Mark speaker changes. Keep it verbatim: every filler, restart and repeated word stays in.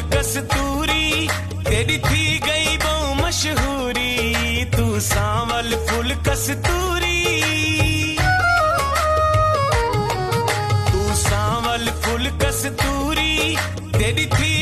Speaker 1: कस्तूरी, तेरी थी गई बहु मशहूरी, तू सांवल फूल कस्तूरी, तू सांवल फूल कस्तूरी, तेरी थी